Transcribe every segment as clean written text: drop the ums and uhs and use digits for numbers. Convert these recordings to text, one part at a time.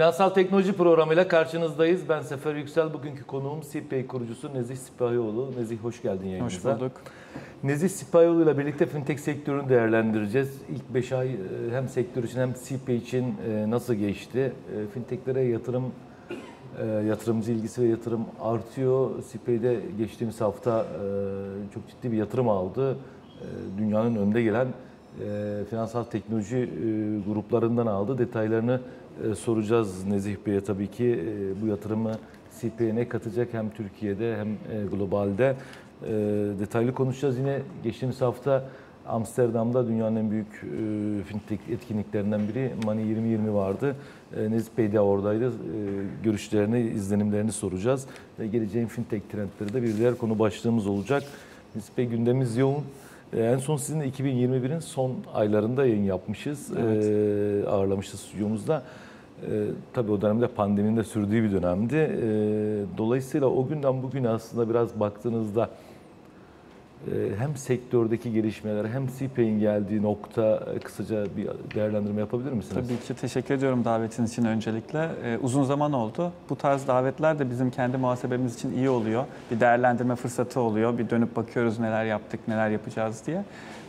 Finansal Teknoloji programıyla karşınızdayız. Ben Sefer Yüksel. Bugünkü konuğum CPAY kurucusu Nezih Sipahioğlu. Nezih hoş geldin yayınımıza. Hoş bulduk. Nezih Sipahioğlu ile birlikte fintech sektörünü değerlendireceğiz. İlk 5 ay hem sektör için hem CPAY için nasıl geçti? Fintechlere yatırımcı ilgisi ve yatırım artıyor. CPAY'de geçtiğimiz hafta çok ciddi bir yatırım aldı. Dünyanın önde gelen finansal teknoloji gruplarından aldı. Detaylarını soracağız Nezih Bey'e tabii ki. Bu yatırımı CPAY'e ne katacak hem Türkiye'de hem globalde. Detaylı konuşacağız. Yine geçtiğimiz hafta Amsterdam'da dünyanın en büyük fintech etkinliklerinden biri Money 2020 vardı. Nezih Bey de oradaydı. Görüşlerini, izlenimlerini soracağız. Ve geleceğin fintech trendleri de bir diğer konu başlığımız olacak. Nezih Bey, gündemimiz yoğun. En son sizinle 2021'in son aylarında yayın yapmışız. Evet. Ağırlamışız stüdyomuzda. Tabii o dönemde pandeminin de sürdüğü bir dönemdi. Dolayısıyla o günden bugüne aslında biraz baktığınızda hem sektördeki gelişmeler hem CPAY'in geldiği nokta kısaca bir değerlendirme yapabilir misiniz? Tabii ki. Teşekkür ediyorum davetiniz için öncelikle. Uzun zaman oldu. Bu tarz davetler de bizim kendi muhasebemiz için iyi oluyor. Bir değerlendirme fırsatı oluyor. Bir dönüp bakıyoruz neler yaptık, neler yapacağız diye.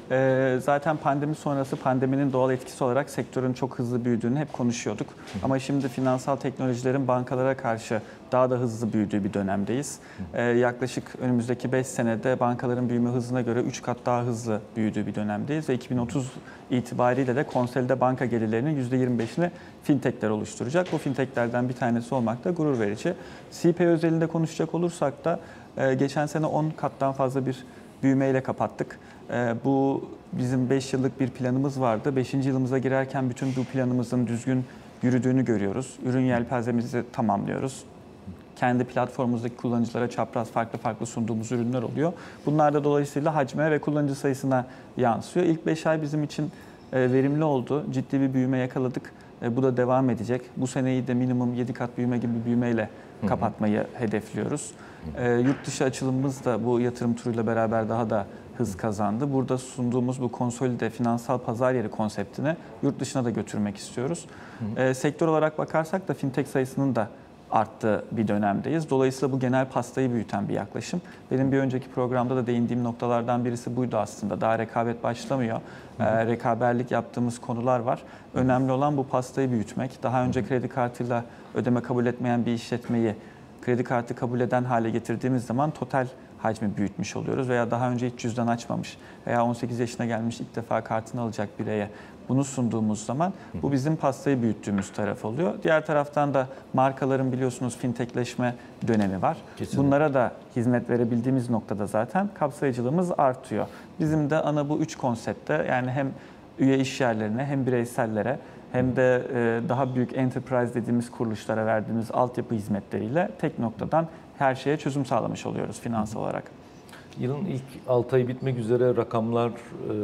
Zaten pandemi sonrası pandeminin doğal etkisi olarak sektörün çok hızlı büyüdüğünü hep konuşuyorduk. Ama şimdi finansal teknolojilerin bankalara karşı daha da hızlı büyüdüğü bir dönemdeyiz. Yaklaşık önümüzdeki 5 senede bankaların büyüme hızına göre 3 kat daha hızlı büyüdüğü bir dönemdeyiz. Ve 2030 itibariyle de konsolide banka gelirlerinin %25'ini fintechler oluşturacak. Bu fintechlerden bir tanesi olmak da gurur verici. CPAY özelinde konuşacak olursak da geçen sene 10 kattan fazla bir büyümeyle kapattık. Bu bizim 5 yıllık bir planımız vardı. 5. yılımıza girerken bütün bu planımızın düzgün yürüdüğünü görüyoruz. Ürün yelpazemizi tamamlıyoruz. Kendi platformumuzdaki kullanıcılara çapraz farklı sunduğumuz ürünler oluyor. Bunlar da dolayısıyla hacme ve kullanıcı sayısına yansıyor. İlk 5 ay bizim için verimli oldu. Ciddi bir büyüme yakaladık. Bu da devam edecek. Bu seneyi de minimum 7 kat büyüme gibi bir büyümeyle kapatmayı hedefliyoruz. Yurt dışı açılımımız da bu yatırım turuyla beraber daha da hız kazandı. Burada sunduğumuz bu konsolide finansal pazar yeri konseptini yurt dışına da götürmek istiyoruz. Sektör olarak bakarsak da fintech sayısının da arttığı bir dönemdeyiz. Dolayısıyla bu genel pastayı büyüten bir yaklaşım. Benim bir önceki programda da değindiğim noktalardan birisi buydu aslında. Daha rekabet başlamıyor. Rekaberlik yaptığımız konular var. Önemli olan bu pastayı büyütmek. Daha önce kredi kartıyla ödeme kabul etmeyen bir işletmeyi kredi kartı kabul eden hale getirdiğimiz zaman total hacmi büyütmüş oluyoruz. Veya daha önce hiç cüzdan açmamış veya 18 yaşına gelmiş ilk defa kartını alacak bireye bunu sunduğumuz zaman bu bizim pastayı büyüttüğümüz taraf oluyor. Diğer taraftan da markaların biliyorsunuz fintechleşme dönemi var. Kesinlikle. Bunlara da hizmet verebildiğimiz noktada zaten kapsayıcılığımız artıyor. Bizim de ana bu 3 konsepte, yani hem üye işyerlerine hem bireysellere hem de daha büyük enterprise dediğimiz kuruluşlara verdiğimiz altyapı hizmetleriyle tek noktadan her şeye çözüm sağlamış oluyoruz finansal olarak. Yılın ilk 6 ayı bitmek üzere rakamlar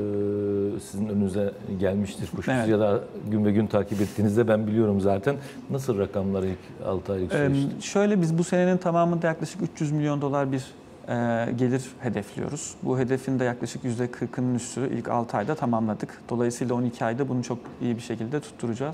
sizin önünüze gelmiştir. Kuşkusuz Evet. Ya da gün ve gün takip ettiğinizde ben biliyorum zaten. Nasıl rakamlar ilk 6 aylık süreçte? Şöyle, biz bu senenin tamamında yaklaşık 300 milyon dolar bir gelir hedefliyoruz. Bu hedefin de yaklaşık %40'ının üstü ilk 6 ayda tamamladık. Dolayısıyla 12 ayda bunu çok iyi bir şekilde tutturacağız.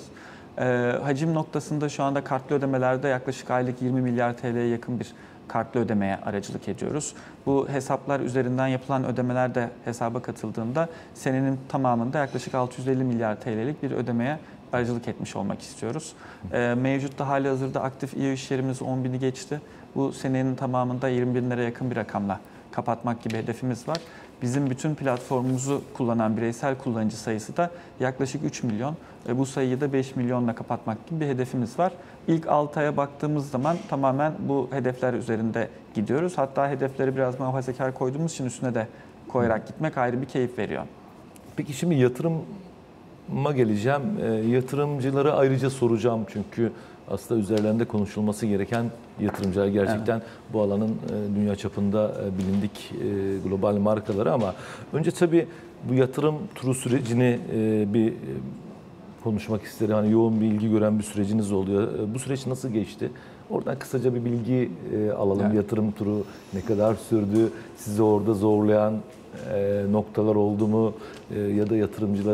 Hacim noktasında şu anda kartlı ödemelerde yaklaşık aylık 20 milyar TL'ye yakın bir kartlı ödemeye aracılık ediyoruz. Bu hesaplar üzerinden yapılan ödemeler de hesaba katıldığında senenin tamamında yaklaşık 650 milyar TL'lik bir ödemeye aracılık etmiş olmak istiyoruz. Mevcutta hali hazırda aktif üye iş yerimiz 10 bini geçti. Bu senenin tamamında 20 binlere yakın bir rakamla kapatmak gibi hedefimiz var. Bizim bütün platformumuzu kullanan bireysel kullanıcı sayısı da yaklaşık 3 milyon. Bu sayıyı da 5 milyonla kapatmak gibi bir hedefimiz var. İlk 6 aya baktığımız zaman tamamen bu hedefler üzerinde gidiyoruz. Hatta hedefleri biraz muhafazakar koyduğumuz için üstüne de koyarak gitmek ayrı bir keyif veriyor. Peki şimdi yatırıma geleceğim. Yatırımcıları ayrıca soracağım çünkü aslında üzerlerinde konuşulması gereken yatırımcılar gerçekten bu alanın dünya çapında bilindik global markaları, ama önce tabii bu yatırım turu sürecini bir konuşmak isterim. Hani yoğun bir ilgi gören bir süreciniz oluyor. Bu süreç nasıl geçti? Oradan kısaca bir bilgi alalım. Evet. Yatırım turu ne kadar sürdü? Sizi orada zorlayan noktalar oldu mu? Ya da yatırımcıları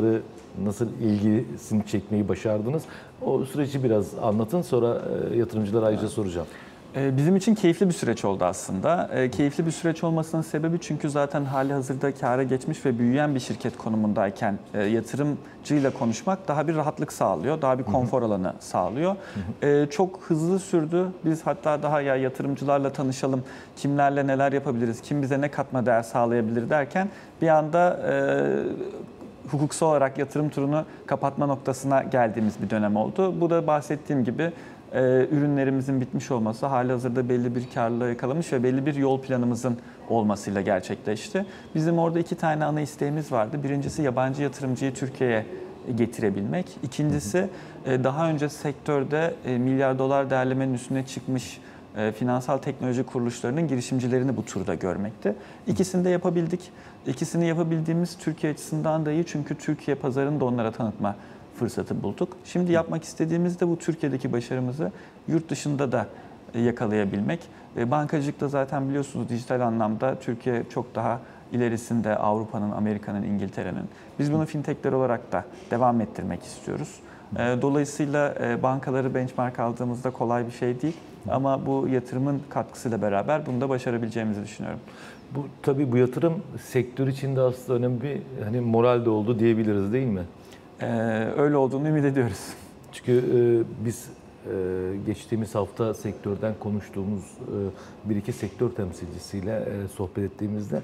nasıl ilgisini çekmeyi başardınız? O süreci biraz anlatın, sonra yatırımcılara ayrıca soracağım. Bizim için keyifli bir süreç oldu aslında. Keyifli bir süreç olmasının sebebi çünkü zaten hali hazırda kâra geçmiş ve büyüyen bir şirket konumundayken yatırımcıyla konuşmak daha bir rahatlık sağlıyor, daha bir konfor alanı sağlıyor. Çok hızlı sürdü. Biz hatta daha ya yatırımcılarla tanışalım, kimlerle neler yapabiliriz, kim bize ne katma değer sağlayabilir derken bir anda hukuksal olarak yatırım turunu kapatma noktasına geldiğimiz bir dönem oldu. Bu da bahsettiğim gibi ürünlerimizin bitmiş olması, halihazırda belli bir karlılığı yakalamış ve belli bir yol planımızın olmasıyla gerçekleşti. Bizim orada 2 tane ana isteğimiz vardı. Birincisi yabancı yatırımcıyı Türkiye'ye getirebilmek. İkincisi daha önce sektörde milyar dolar değerlemenin üstüne çıkmış finansal teknoloji kuruluşlarının girişimcilerini bu turda görmekti. İkisini de yapabildik. İkisini yapabildiğimiz Türkiye açısından da iyi çünkü Türkiye pazarını da onlara tanıtma fırsatı bulduk. Şimdi yapmak istediğimiz de bu Türkiye'deki başarımızı yurt dışında da yakalayabilmek. Bankacılıkta zaten biliyorsunuz dijital anlamda Türkiye çok daha ilerisinde Avrupa'nın, Amerika'nın, İngiltere'nin. Biz bunu fintechler olarak da devam ettirmek istiyoruz. Dolayısıyla bankaları benchmark aldığımızda kolay bir şey değil. Ama bu yatırımın katkısıyla beraber bunu da başarabileceğimizi düşünüyorum. Tabii bu yatırım sektör içinde aslında önemli bir moral de oldu diyebiliriz, değil mi? Öyle olduğunu ümit ediyoruz. Çünkü biz geçtiğimiz hafta sektörden konuştuğumuz bir iki sektör temsilcisiyle sohbet ettiğimizde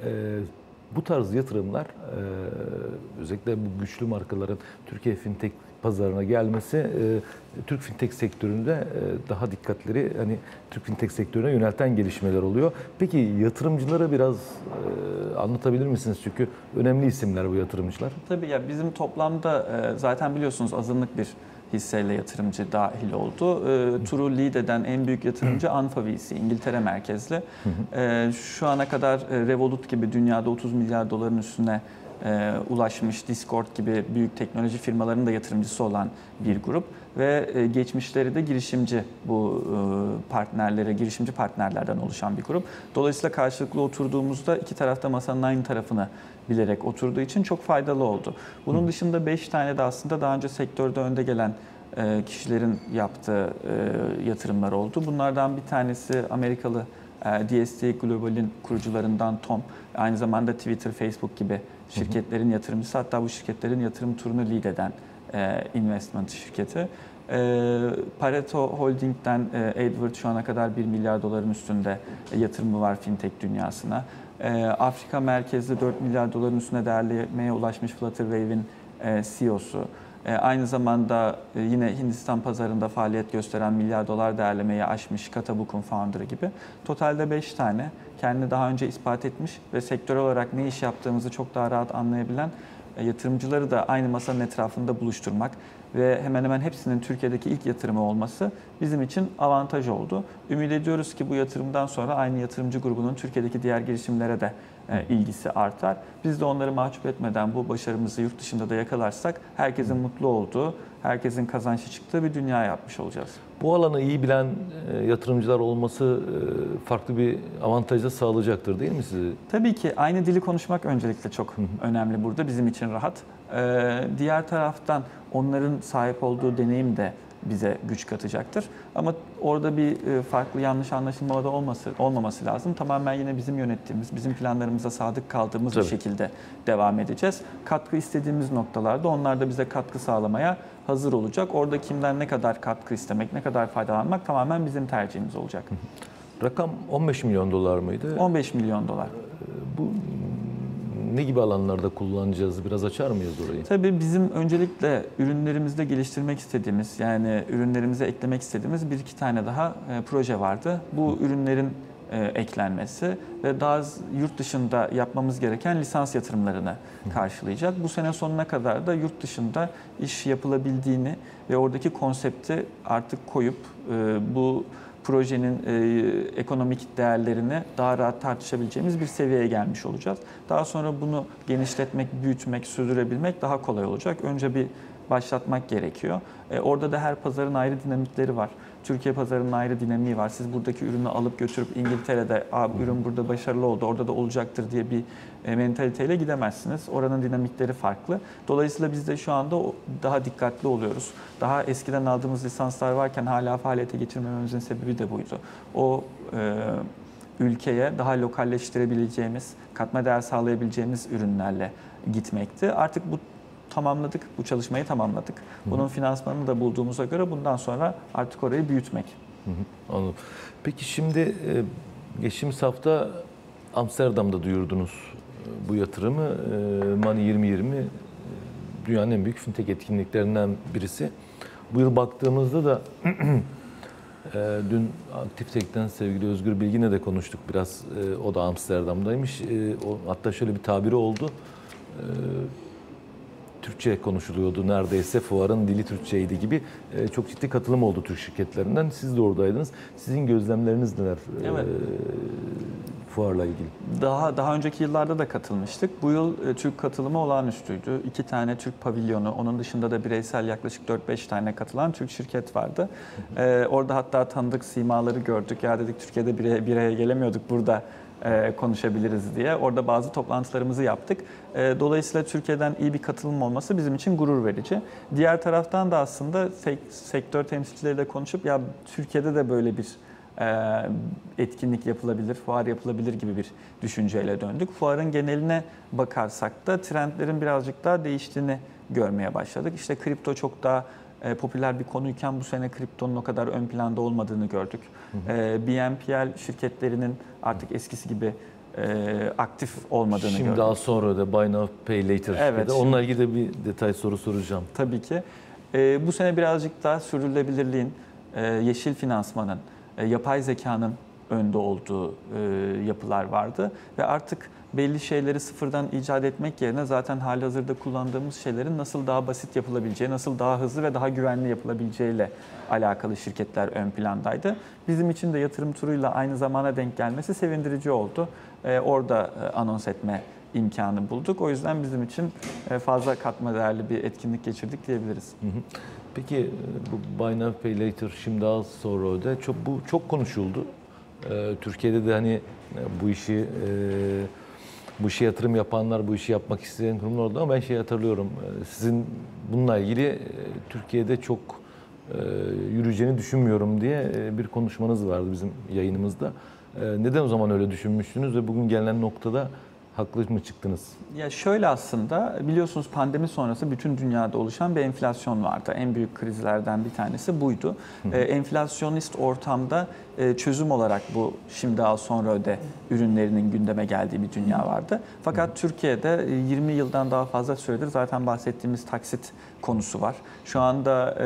bu tarz yatırımlar özellikle bu güçlü markaların Türkiye fintech pazarına gelmesi Türk fintech sektöründe daha dikkatleri Türk fintech sektörüne yönelten gelişmeler oluyor. Peki yatırımcılara biraz anlatabilir misiniz? Çünkü önemli isimler bu yatırımcılar. Tabii ya bizim toplamda zaten biliyorsunuz azınlık bir hisseyle yatırımcı dahil oldu. Turu lead eden en büyük yatırımcı Anfa VC, İngiltere merkezli. Şu ana kadar Revolut gibi dünyada 30 milyar doların üstüne ulaşmış, Discord gibi büyük teknoloji firmalarının da yatırımcısı olan bir grup ve geçmişleri de girişimci girişimci partnerlerden oluşan bir grup. Dolayısıyla karşılıklı oturduğumuzda iki tarafta masanın aynı tarafını bilerek oturduğu için çok faydalı oldu. Bunun dışında 5 tane de aslında daha önce sektörde önde gelen kişilerin yaptığı yatırımlar oldu. Bunlardan bir tanesi Amerikalı DST Global'in kurucularından Tom. Aynı zamanda Twitter, Facebook gibi şirketlerin yatırımcısı. Hatta bu şirketlerin yatırım turunu lead eden investment şirketi. Pareto Holding'den Edward şu ana kadar 1 milyar doların üstünde yatırımı var fintech dünyasına. Afrika merkezli 4 milyar doların üstüne değerlemeye ulaşmış Flutterwave'in CEO'su. Aynı zamanda yine Hindistan pazarında faaliyet gösteren milyar dolar değerlemeyi aşmış Katabook'un founder'ı gibi. Totalde 5 tane kendini daha önce ispat etmiş ve sektör olarak ne iş yaptığımızı çok daha rahat anlayabilen yatırımcıları da aynı masanın etrafında buluşturmak ve hemen hemen hepsinin Türkiye'deki ilk yatırımı olması bizim için avantaj oldu. Ümit ediyoruz ki bu yatırımdan sonra aynı yatırımcı grubunun Türkiye'deki diğer girişimlere de ilgisi artar. Biz de onları mahcup etmeden bu başarımızı yurt dışında da yakalarsak herkesin mutlu olduğu, herkesin kazançlı çıktığı bir dünya yapmış olacağız. Bu alanı iyi bilen yatırımcılar olması farklı bir avantaj da sağlayacaktır, değil mi size? Tabii ki aynı dili konuşmak öncelikle çok önemli burada, bizim için rahat. Diğer taraftan onların sahip olduğu deneyim de bize güç katacaktır. Ama orada bir farklı yanlış anlaşılma da olmaması lazım. Tamamen yine bizim yönettiğimiz, bizim planlarımıza sadık kaldığımız bir şekilde devam edeceğiz. Katkı istediğimiz noktalarda onlar da bize katkı sağlamaya hazır olacak. Orada kimden ne kadar katkı istemek, ne kadar faydalanmak tamamen bizim tercihimiz olacak. Rakam 15 milyon dolar mıydı? 15 milyon dolar. Bu ne gibi alanlarda kullanacağız? Biraz açar mıyız orayı? Tabii bizim öncelikle ürünlerimizde geliştirmek istediğimiz, yani ürünlerimize eklemek istediğimiz bir iki tane daha proje vardı. Bu ürünlerin eklenmesi ve daha yurt dışında yapmamız gereken lisans yatırımlarını karşılayacak. Bu sene sonuna kadar da yurt dışında iş yapılabildiğini ve oradaki konsepti artık koyup bu projenin ekonomik değerlerini daha rahat tartışabileceğimiz bir seviyeye gelmiş olacağız. Daha sonra bunu genişletmek, büyütmek, sürdürebilmek daha kolay olacak. Önce bir başlatmak gerekiyor. Orada da her pazarın ayrı dinamikleri var. Türkiye pazarının ayrı dinamiği var. Siz buradaki ürünü alıp götürüp İngiltere'de ürün burada başarılı oldu, orada da olacaktır diye bir mentaliteyle gidemezsiniz. Oranın dinamikleri farklı. Dolayısıyla biz de şu anda daha dikkatli oluyoruz. Daha eskiden aldığımız lisanslar varken hala faaliyete geçirmememizin sebebi de buydu. O ülkeye daha lokalleştirebileceğimiz, katma değer sağlayabileceğimiz ürünlerle gitmekti. Artık tamamladık, bu çalışmayı tamamladık. Bunun finansmanını da bulduğumuza göre bundan sonra artık orayı büyütmek. Anladım. Peki şimdi geçtiğimiz hafta Amsterdam'da duyurdunuz bu yatırımı. Money 2020 dünyanın en büyük fintech etkinliklerinden birisi. Bu yıl baktığımızda da dün Aktiftek'ten sevgili Özgür Bilgin'le de konuştuk biraz. O da Amsterdam'daymış. Hatta şöyle bir tabiri oldu. Türkçe konuşuluyordu neredeyse, fuarın dili Türkçeydi gibi. Çok ciddi katılım oldu Türk şirketlerinden. Siz de oradaydınız. Sizin gözlemleriniz neler fuarla ilgili? Daha önceki yıllarda da katılmıştık. Bu yıl Türk katılımı olağanüstüydü. 2 tane Türk pavilyonu, onun dışında da bireysel yaklaşık 4-5 tane katılan Türk şirket vardı. Orada hatta tanıdık simaları gördük. Ya dedik, Türkiye'de bir araya gelemiyorduk, burada konuşabiliriz diye. Orada bazı toplantılarımızı yaptık. Dolayısıyla Türkiye'den iyi bir katılım olması bizim için gurur verici. Diğer taraftan da aslında sektör temsilcileriyle konuşup ya Türkiye'de de böyle bir etkinlik yapılabilir, fuar yapılabilir gibi bir düşünceyle döndük. Fuarın geneline bakarsak da trendlerin birazcık daha değiştiğini görmeye başladık. İşte kripto çok daha popüler bir konuyken bu sene kriptonun o kadar ön planda olmadığını gördük. BNPL şirketlerinin artık eskisi gibi aktif olmadığını gördük. Şimdi daha sonra da Buy Now Pay Later. Evet, onunla ilgili de bir detay soru soracağım. Tabii ki. Bu sene birazcık daha sürdürülebilirliğin, yeşil finansmanın, yapay zekanın önde olduğu yapılar vardı ve artık belli şeyleri sıfırdan icat etmek yerine zaten halihazırda kullandığımız şeylerin nasıl daha basit yapılabileceği, nasıl daha hızlı ve daha güvenli yapılabileceğiyle alakalı şirketler ön plandaydı. Bizim için de yatırım turuyla aynı zamana denk gelmesi sevindirici oldu. Orada anons etme imkanı bulduk. O yüzden bizim için fazla katma değerli bir etkinlik geçirdik diyebiliriz. Peki bu Buy Now Pay Later, şimdi daha sonra da bu çok konuşuldu. Türkiye'de de hani bu işe yatırım yapanlar, bu işi yapmak isteyen kurumlar oldu ama ben hatırlıyorum. Sizin bununla ilgili Türkiye'de çok yürüyeceğini düşünmüyorum diye bir konuşmanız vardı bizim yayınımızda. Neden o zaman öyle düşünmüştünüz ve bugün gelinen noktada haklı mı çıktınız? Ya şöyle, aslında biliyorsunuz pandemi sonrası bütün dünyada oluşan bir enflasyon vardı. En büyük krizlerden bir tanesi buydu. Enflasyonist ortamda çözüm olarak bu şimdi al sonra öde ürünlerinin gündeme geldiği bir dünya vardı. Fakat Türkiye'de 20 yıldan daha fazla süredir zaten bahsettiğimiz taksit konusu var. Şu anda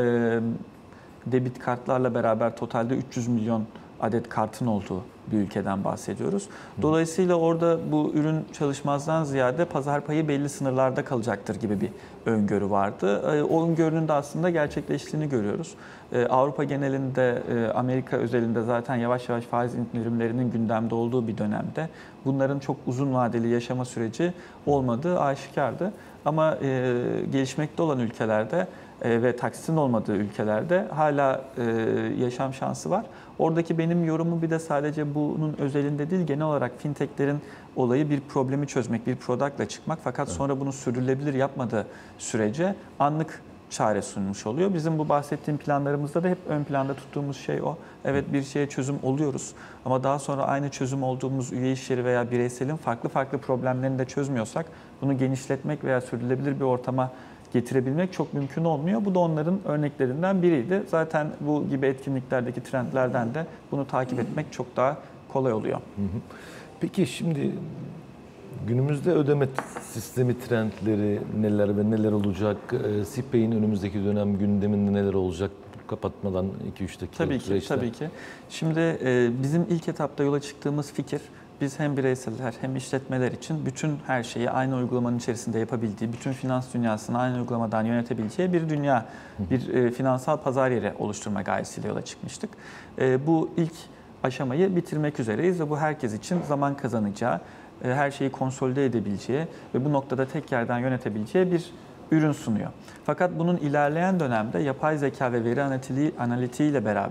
debit kartlarla beraber totalde 300 milyon adet kartın olduğu bir ülkeden bahsediyoruz. Dolayısıyla orada bu ürün çalışmazdan ziyade pazar payı belli sınırlarda kalacaktır gibi bir öngörü vardı. O öngörünün de aslında gerçekleştiğini görüyoruz. Avrupa genelinde, Amerika özelinde zaten yavaş yavaş faiz indirimlerinin gündemde olduğu bir dönemde bunların çok uzun vadeli yaşama süreci olmadığı aşikardı. Ama gelişmekte olan ülkelerde ve taksitin olmadığı ülkelerde hala yaşam şansı var. Oradaki benim yorumum bir de sadece bunun özelinde değil, genel olarak fintechlerin olayı bir problemi çözmek, bir product'la çıkmak fakat sonra bunu sürdürülebilir yapmadığı sürece anlık çare sunmuş oluyor. Bizim bu bahsettiğim planlarımızda da hep ön planda tuttuğumuz şey o. Evet, bir şeye çözüm oluyoruz ama daha sonra aynı çözüm olduğumuz üye işleri veya bireyselin farklı problemlerini de çözmüyorsak bunu genişletmek veya sürdürülebilir bir ortama getirebilmek çok mümkün olmuyor. Bu da onların örneklerinden biriydi. Zaten bu gibi etkinliklerdeki trendlerden de bunu takip etmek çok daha kolay oluyor. Peki şimdi günümüzde ödeme sistemi trendleri neler ve neler olacak? SİPE'nin önümüzdeki dönem gündeminde neler olacak? Kapatmadan 2-3 dakika. Tabii ki. Şimdi bizim ilk etapta yola çıktığımız fikir, biz hem bireyseller hem işletmeler için bütün her şeyi aynı uygulamanın içerisinde yapabildiği, bütün finans dünyasını aynı uygulamadan yönetebileceği bir dünya, bir finansal pazar yeri oluşturma gayesiyle yola çıkmıştık. Bu ilk aşamayı bitirmek üzereyiz ve bu herkes için zaman kazanacağı, her şeyi konsolide edebileceği ve bu noktada tek yerden yönetebileceği bir ürün sunuyor. Fakat bunun ilerleyen dönemde yapay zeka ve veri analitiği ile beraber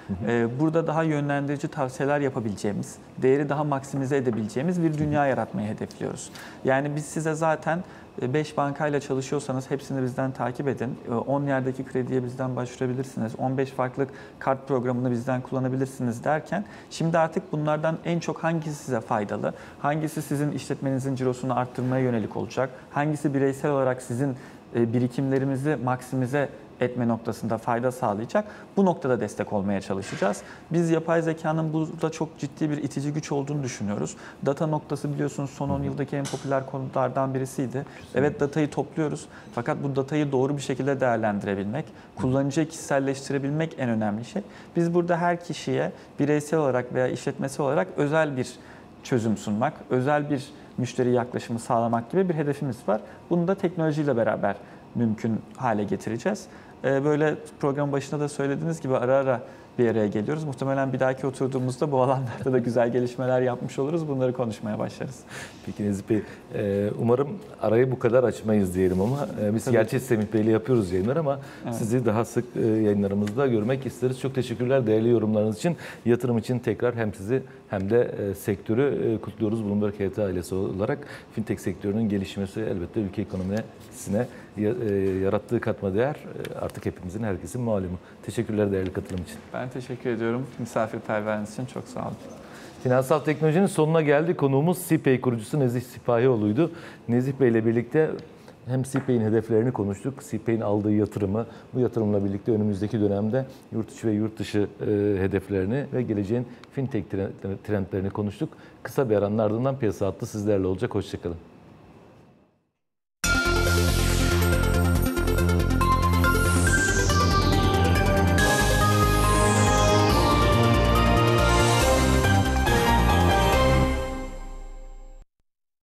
Burada daha yönlendirici tavsiyeler yapabileceğimiz, değeri daha maksimize edebileceğimiz bir dünya yaratmayı hedefliyoruz. Yani biz size zaten 5 bankayla çalışıyorsanız hepsini bizden takip edin. 10 yerdeki krediye bizden başvurabilirsiniz. 15 farklı kart programını bizden kullanabilirsiniz derken şimdi artık bunlardan en çok hangisi size faydalı, hangisi sizin işletmenizin cirosunu arttırmaya yönelik olacak, hangisi bireysel olarak sizin birikimlerimizi maksimize etme noktasında fayda sağlayacak. Bu noktada destek olmaya çalışacağız. Biz yapay zekanın burada çok ciddi bir itici güç olduğunu düşünüyoruz. Data noktası biliyorsunuz son 10 yıldaki en popüler konulardan birisiydi. Evet, datayı topluyoruz. Fakat bu datayı doğru bir şekilde değerlendirebilmek, kullanıcıya kişiselleştirebilmek en önemli şey. Biz burada her kişiye bireysel olarak veya işletmesi olarak özel bir çözüm sunmak, özel bir müşteri yaklaşımı sağlamak gibi bir hedefimiz var. Bunu da teknolojiyle beraber mümkün hale getireceğiz. Böyle program başında da söylediğiniz gibi ara ara bir araya geliyoruz. Muhtemelen bir dahaki oturduğumuzda bu alanlarda da güzel gelişmeler yapmış oluruz. Bunları konuşmaya başlarız. Peki Nezih Bey, umarım arayı bu kadar açmayız diyelim ama biz Tabii gerçi Semih Bey'le yapıyoruz yayınlar ama Evet. sizi daha sık yayınlarımızda görmek isteriz. Çok teşekkürler değerli yorumlarınız için. Yatırım için tekrar hem sizi hem de sektörü kutluyoruz. Bloomberg HT ailesi olarak fintech sektörünün gelişmesi elbette ülke ekonomisine yarattığı katma değer artık hepimizin, herkesin malumu. Teşekkürler değerli katılım için. Ben teşekkür ediyorum. Misafirperverliğiniz için çok sağ olun. Finansal teknolojinin sonuna geldi. Konuğumuz CPAY kurucusu Nezih Sipahioğlu'ydu. Nezih Bey ile birlikte hem CPAY'in hedeflerini konuştuk, CPAY'in aldığı yatırımı, bu yatırımla birlikte önümüzdeki dönemde yurt içi ve yurt dışı hedeflerini ve geleceğin fintech trendlerini konuştuk. Kısa bir aranın ardından piyasa hattı sizlerle olacak. Hoşçakalın.